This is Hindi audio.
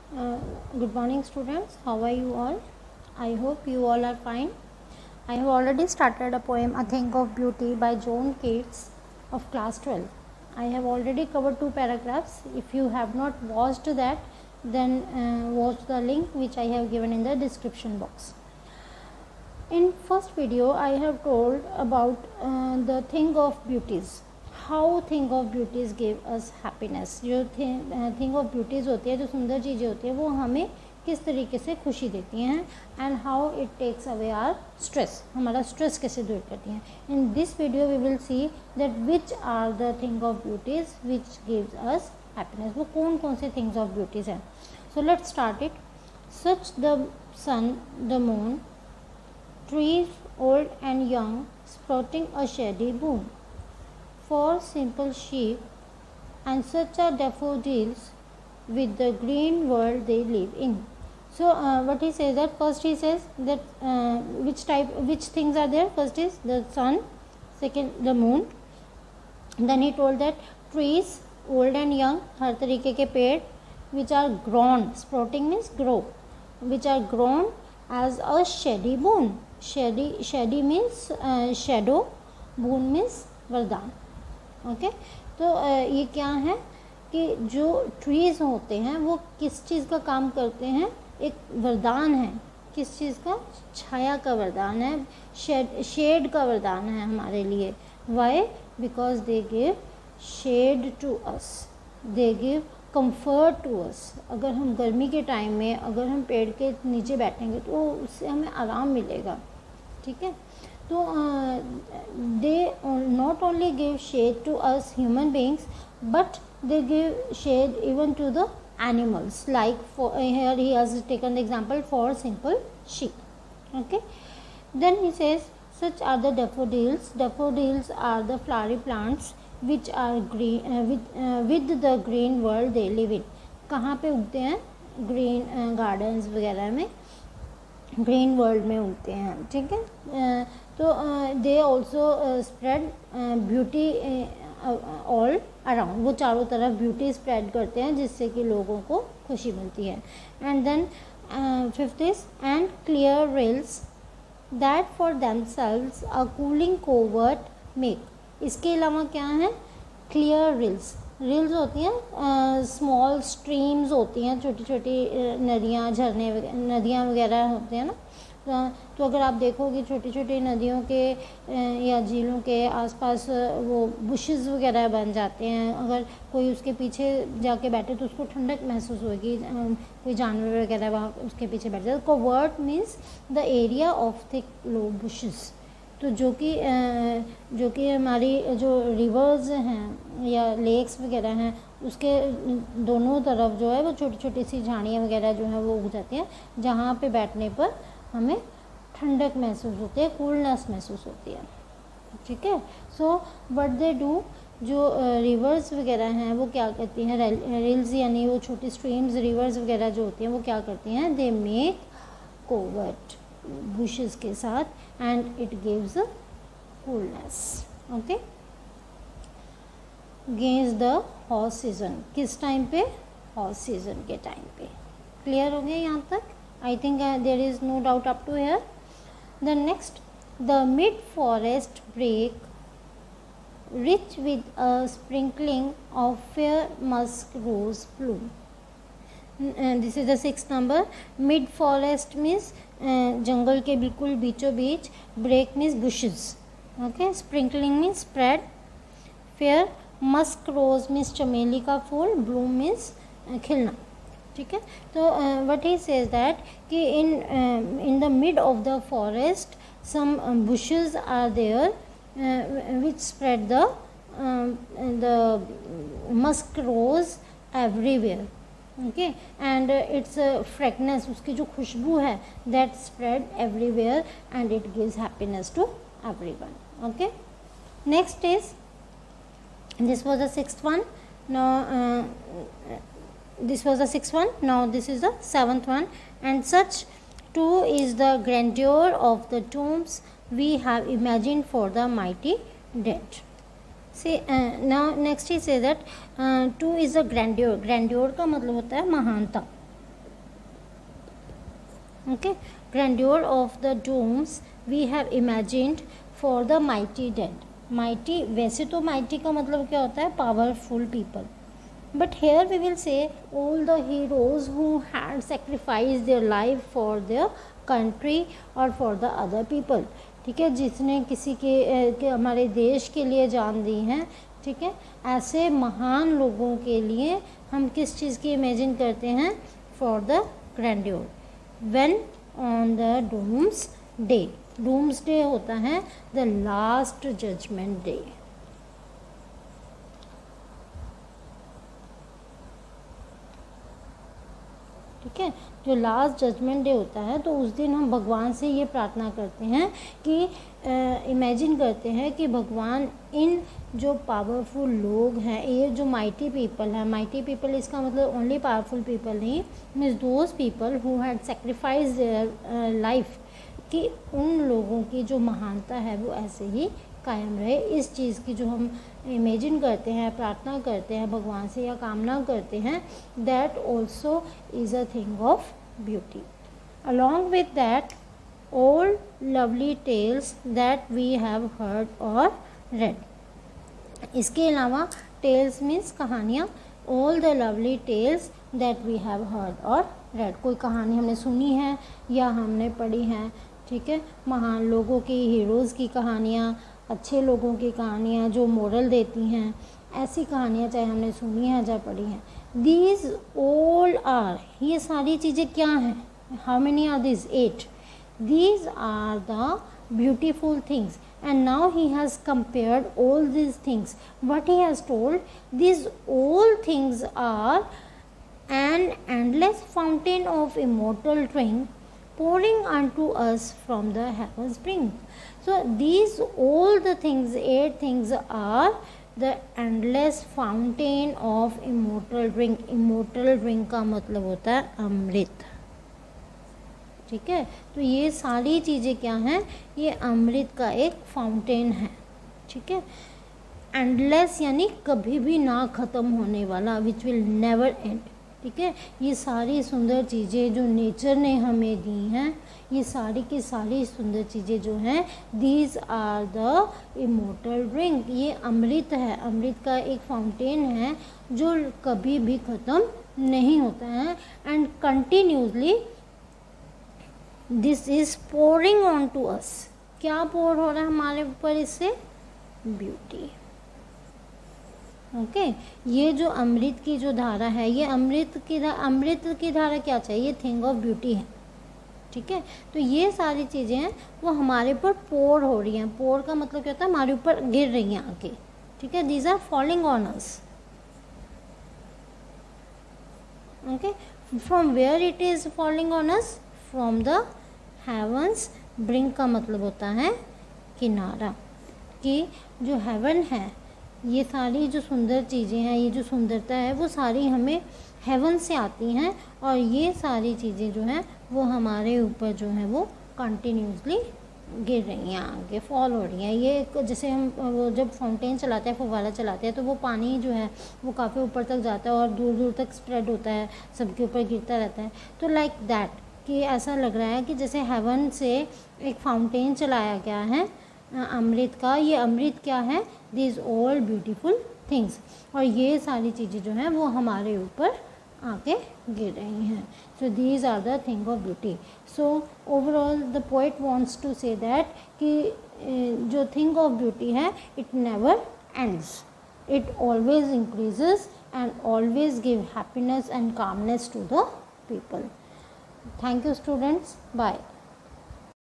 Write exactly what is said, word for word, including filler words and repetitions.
Uh, good morning students, how are you all? I hope you all are fine. I have already started a poem A Thing of Beauty by John Keats of class twelve. I have already covered two paragraphs. If you have not watched that, then uh, watch the link which I have given in the description box. In first video I have told about uh, the thing of beauties. How thing of beauties give us happiness. जो थिंग ऑफ ब्यूटीज़ होती है, जो सुंदर चीज़ें होती हैं, वो हमें किस तरीके से खुशी देती हैं and how it takes away our stress. हमारा स्ट्रेस कैसे दूर करती हैं. In this video we will see that which are the thing of beauties which gives us happiness. वो कौन कौन से थिंग्स ऑफ ब्यूटीज़ हैं. So let's start it. Such the sun, the moon, trees old and young sprouting a shady boon. Four simple sheep, and such are daffodils with the green world they live in. So uh, what he says that first he says that uh, which type, which things are there. First is the sun, second the moon. Then he told that trees old and young, हर तरीके के पेड़, which are grown, sprouting means grow, which are grown as a shady boon. Shady, shady means uh, shadow, boon means वरदान. Okay okay? तो ये क्या है कि जो ट्रीज़ होते हैं वो किस चीज़ का काम करते हैं. एक वरदान है. किस चीज़ का? छाया का वरदान है, शेड शेड का वरदान है हमारे लिए. Why? Because they give shade to us, they give comfort to us. अगर हम गर्मी के टाइम में अगर हम पेड़ के नीचे बैठेंगे तो उससे हमें आराम मिलेगा. ठीक है. तो they not only give shade to us human beings but they give shade even to the animals. Like here he has taken the example for simple sheep. Okay. Then he says such are the daffodils. Daffodils are the flowery plants which are green with the green world they live in. कहाँ पे उगते हैं? ग्रीन गार्डन्स वगैरह में, ग्रीन वर्ल्ड में उगते हैं. ठीक है. तो they also spread beauty all around. वो चारों तरफ ब्यूटी स्प्रेड करते हैं जिससे कि लोगों को खुशी मिलती है. And then fifth is and clear rills that for themselves a cooling covert make. इसके अलावा क्या है? Clear reels. रिल्स होती हैं स्मॉल स्ट्रीम्स होती हैं, छोटी छोटी नदियाँ, झरने, नदियाँ वगैरह होते हैं ना. तो अगर आप देखोगे छोटी छोटी नदियों के या झीलों के आसपास वो बुशेस वगैरह बन जाते हैं. अगर कोई उसके पीछे जाके बैठे तो उसको ठंडक महसूस होगी. कोई जानवर वगैरह वहाँ उसके पीछे बैठ जाए. Covert means the area of thick low bushes. तो जो कि जो कि हमारी जो रिवर्स हैं या लेक्स वगैरह हैं उसके दोनों तरफ जो है वो छोटी छोटी सी झाड़ियाँ वगैरह जो है वो उग जाती हैं, जहाँ पे बैठने पर हमें ठंडक महसूस होती है, कूलनेस महसूस होती है. ठीक है. सो व्हाट दे डू, जो रिवर्स वगैरह हैं वो क्या करती हैं? रिल्स यानी वो छोटी स्ट्रीम्स, रिवर्स वगैरह जो होती हैं वो क्या करती हैं? दे मेक कोवर्ट बुशेस के साथ and it gives coolness. Okay. Gainst the hot season. किस टाइम पे? हॉट सीजन के टाइम पे. क्लियर हो गया यहाँ तक? I think uh, there is no doubt up to here. The next, the mid forest break, rich with a sprinkling of fair musk rose bloom. And this is the sixth number. Mid forest means uh, जंगल के बिल्कुल बीचों बीच. Break means bushes. Okay. Sprinkling means spread. Fair musk rose means चमेली का फूल. Bloom means uh, खिलना. ठीक है. तो व्हाट ही सेज दैट कि in in the mid of the forest some bushes are there which spread the the musk rose everywhere. Okay. And its fragrance, उसकी जो खुशबू है, that spread everywhere and it gives happiness to everyone. Okay. Next is, this was the sixth one. Now this was the sixth one. Now this is the seventh one. And such too is the grandeur of the tombs we have imagined for the mighty dead. See uh, now next he says that uh, two is the grandeur. Grandeur का मतलब होता है महानता. Okay, grandeur of the domes we have imagined for the mighty dead. Mighty, वैसे तो mighty का मतलब क्या होता है? Powerful people. But here we will say all the heroes who had sacrificed their life for their country or for the other people. ठीक है, जिसने किसी के, के हमारे देश के लिए जान दी हैं. ठीक है, ऐसे महान लोगों के लिए हम किस चीज़ की इमेजिन करते हैं? For the grandeur. When on the doomsday. Doomsday होता है द लास्ट जजमेंट डे. ठीक है, जो लास्ट जजमेंट डे होता है तो उस दिन हम भगवान से ये प्रार्थना करते हैं कि इमेजिन करते हैं कि भगवान इन जो पावरफुल लोग हैं, ये जो माइटी पीपल हैं, माइटी पीपल इसका मतलब ओनली पावरफुल पीपल नहीं, means those people who had sacrifice their life, कि उन लोगों की जो महानता है वो ऐसे ही कायम रहे. इस चीज़ की जो हम इमेजिन करते हैं, प्रार्थना करते हैं भगवान से या कामना करते हैं, that also is a thing of beauty. Along with that all lovely tales that we have heard or read. इसके अलावा tales means कहानियाँ. all the lovely tales that we have heard or read. कोई कहानी हमने सुनी है या हमने पढ़ी है. ठीक है, महान लोगों की, हीरोज़ की कहानियाँ, अच्छे लोगों की कहानियाँ जो मोरल देती हैं, ऐसी कहानियाँ चाहे हमने सुनी है या पढ़ी हैं. These all are, ये सारी चीज़ें क्या हैं? How many are these? eight. These are the beautiful things, and now he has compared all these things. What he has told, these all things are an endless fountain of immortal drink pouring unto us from the heaven spring. So these all the things, eight things are the endless fountain of immortal drink. Immortal drink का मतलब होता है अमृत. ठीक है, तो ये सारी चीज़ें क्या हैं? ये अमृत का एक फाउंटेन है. ठीक है, एंडलेस यानी कभी भी ना ख़त्म होने वाला, विच विल नेवर एंड. ठीक है, ये सारी सुंदर चीज़ें जो नेचर ने हमें दी हैं, ये सारी की सारी सुंदर चीज़ें जो हैं, these are the immortal drink. ये अमृत है, अमृत का एक फाउंटेन है जो कभी भी ख़त्म नहीं होता है. And continuously this is pouring on to us. क्या पोर हो रहा है हमारे ऊपर इससे? ब्यूटी. ओके, ये जो अमृत की जो धारा है, ये अमृत की धारा, अमृत की धारा क्या चाहिए? थिंग ऑफ ब्यूटी है. ठीक है, तो ये सारी चीज़ें हैं वो हमारे ऊपर पोर हो रही हैं. पोर का मतलब क्या होता है? हमारे ऊपर गिर रही हैं आके. ठीक है, these are falling on us. Okay, from where it is falling on us? From the heavens. Brink का मतलब होता है किनारा, कि जो हेवन है, ये सारी जो सुंदर चीज़ें हैं, ये जो सुंदरता है वो सारी हमें हेवन से आती हैं, और ये सारी चीज़ें जो हैं वो हमारे ऊपर जो है वो कंटिन्यूसली गिर रही हैं, आगे फॉल हो रही हैं. ये जैसे हम वो जब फाउंटेन चलाते हैं, फुव्वारा चलाते हैं, तो वो पानी जो है वो काफ़ी ऊपर तक जाता है और दूर दूर तक स्प्रेड होता है, सबके ऊपर गिरता रहता है. तो लाइक दैट, कि ऐसा लग रहा है कि जैसे हेवन से एक फाउंटेन चलाया गया है अमृत का. ये अमृत क्या है? These all beautiful things. और ये सारी चीज़ें जो हैं वो हमारे ऊपर आके गिर रही हैं. So these are the thing of beauty. So overall the poet wants to say that कि जो थिंग ऑफ ब्यूटी है, it never ends. It always increases and always give happiness and calmness to the people. Thank you students. Bye.